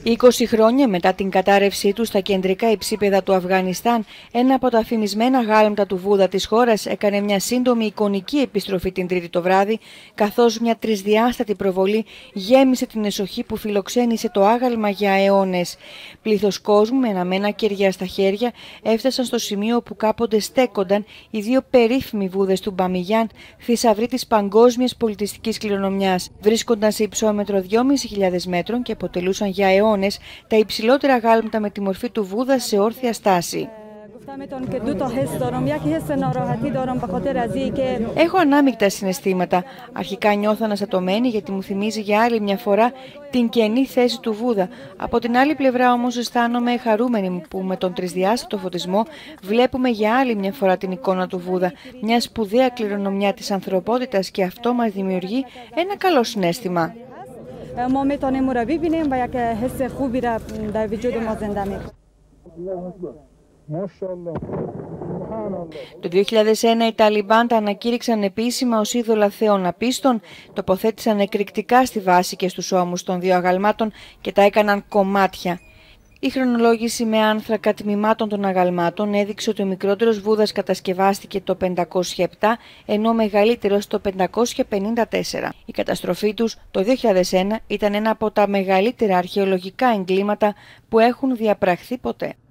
20 χρόνια μετά την κατάρρευσή του στα κεντρικά υψίπεδα του Αφγανιστάν, ένα από τα φημισμένα γάλματα του Βούδα της χώρας έκανε μια σύντομη εικονική επιστροφή την Τρίτη το βράδυ, καθώς μια τρισδιάστατη προβολή γέμισε την εσοχή που φιλοξένησε το άγαλμα για αιώνες. Πλήθος κόσμου με αναμένα κεριά στα χέρια έφτασαν στο σημείο όπου κάποτε στέκονταν οι δύο περίφημοι Βούδες του Μπαμιγιάν, θησαυροί της παγκόσμιας πολιτιστικής κληρονομιάς. Βρίσκονταν σε υψόμετρο 2.500 μέτρων και αποτελούσαν για αιώνες τα υψηλότερα γάλματα με τη μορφή του Βούδα σε όρθια στάση. Έχω ανάμεικτα συναισθήματα. Αρχικά νιώθω αναστατωμένη γιατί μου θυμίζει για άλλη μια φορά την κενή θέση του Βούδα. Από την άλλη πλευρά όμως αισθάνομαι χαρούμενη που με τον τρισδιάστατο φωτισμό βλέπουμε για άλλη μια φορά την εικόνα του Βούδα. Μια σπουδαία κληρονομιά της ανθρωπότητας και αυτό μας δημιουργεί ένα καλό συναίσθημα. Το 2001 οι Ταλιμπάν τα ανακήρυξαν επίσημα ως είδωλα θεών απίστων, τοποθέτησαν εκρηκτικά στη βάση και στους ώμους των δύο αγαλμάτων και τα έκαναν κομμάτια. Η χρονολόγηση με άνθρακα τμήματων των αγαλμάτων έδειξε ότι ο μικρότερος Βούδας κατασκευάστηκε το 507, ενώ ο μεγαλύτερος το 554. Η καταστροφή τους το 2001 ήταν ένα από τα μεγαλύτερα αρχαιολογικά εγκλήματα που έχουν διαπραχθεί ποτέ.